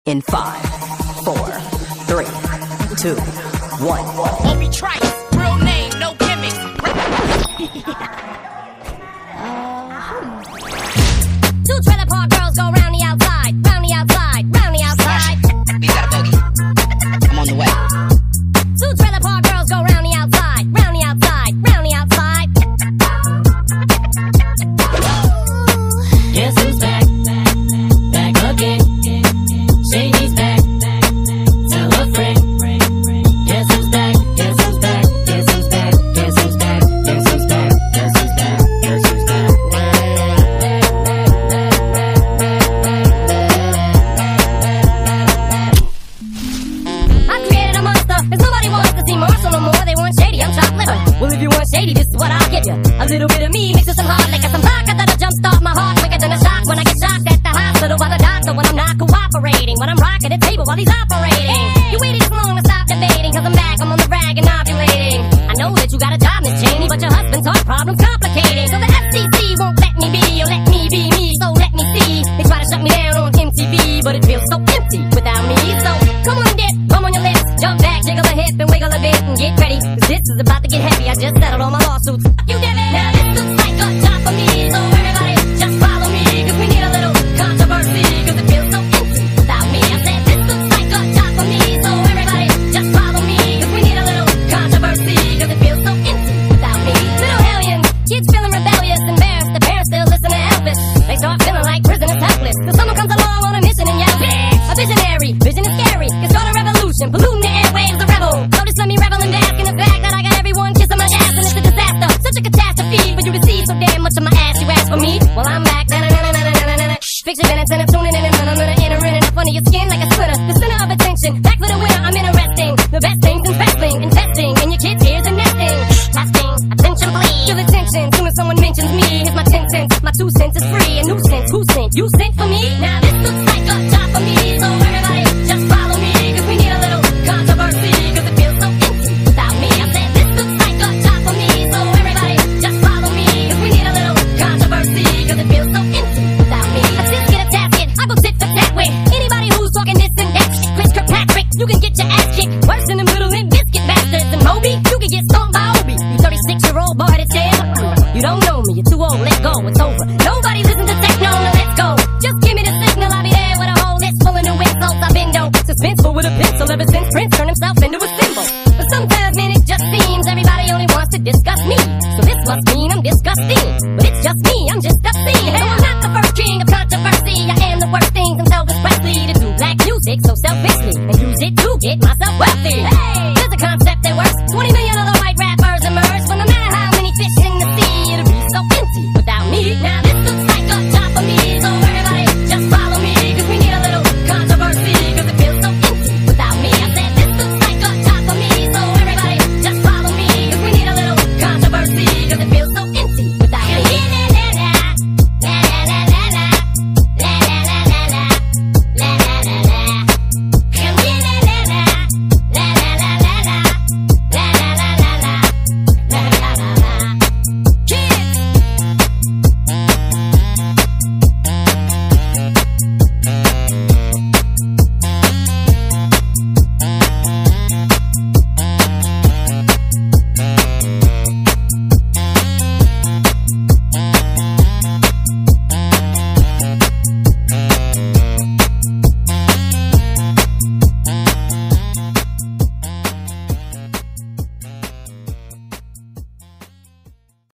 In 5, 4, 3, 2, 1. Obi Trice, real name, no gimmicks. Two trailer park girls go round the outside, round the outside, round the outside. We got a bogey. I'm on the way. Two trailer park girls go round the outside, round the outside, round the outside. Guess who's back? Back again. Shady's back. Tell a friend. Guess who's back? Guess who's back? Guess who's back? Guess who's back? Guess who's back? Guess who's back? Guess who's back? I created a monster, 'cause nobody wants to see Marshall no more. They want Shady, I'm chopped liver. Well, if you want Shady, this is what I'll give you. A little bit of me mixed with some hard liquor, some vodka that'll jumpstart my heart quicker than a shock when I get shocked at the hospital by the doctor when I'm not cooperating, when I'm rocking the table while he's operating. You waited this long to stop debating, 'cause I'm back, I'm on the rag and ovulating. I know that you got a job, Miss Cheney, but your husband's heart problem's complicating. So the FCC won't let me be, or let me be me, so let me see. They try to shut me down on MTV, but it feels so empty without me. So come on, dip, come on your lips, jump back, jiggle a hip and wiggle a bit and get ready, 'cause this is about to get heavy. I just settled all my lawsuits. You did it. Now this looks like a job for me, so everybody just follow me, 'cause we need a little controversy, 'cause it feels so empty without me. I said this looks like a job for me, so everybody just follow me, 'cause we need a little controversy, 'cause it feels so empty without me. Little hellions, kids feeling rebellious, embarrassed, the parents still listen to Elvis. They start feeling like prisoners helpless, 'cause someone comes along on a mission and yells, bitch! A visionary, vision is scary, can start a revolution, polluting the airwaves, a rebel. So just let me revel and bask in the fact that I got everyone kissing my ass, and it's a disaster, such a catastrophe for you to see so damn much of my ass. You ask for me, well I'm back. Fix your minutes and I'm tuning in and I'm gonna enter in and up under your skin like a splinter. The center of attention, back for the winner. I'm interesting. The best things in wrestling, investing in your kids' ears and nesting. Testing, attention please. Feel attention soon as someone mentions me. Here's my 10 cents, my 2 cents is free. A nuisance, who sent? You sent for me? Now this looks like a job for me, so everybody just follow me, 'cause we need a little controversy, 'cause it feels so empty without me. I said this looks like a job for me, so everybody just follow me, 'cause we need a little controversy, 'cause it feels so empty without me. I just get a tasket, I go tit for tat with anybody who's talking this and that. Chris Kirkpatrick, you can get your ass kicked worse than them little Limp Bizkit bastards. And Moby, you can get stomped by Obi. You 36-year-old boy that's dead. You don't know me, you're too old, let go, it's over.